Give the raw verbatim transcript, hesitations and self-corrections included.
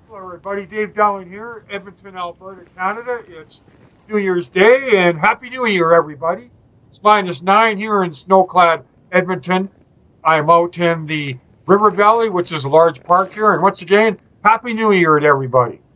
Hello, everybody. Dave Dowling here, Edmonton, Alberta, Canada. It's New Year's Day, and Happy New Year, everybody. It's minus nine here in snow-clad Edmonton. I'm out in the River Valley, which is a large park here, and once again, Happy New Year to everybody.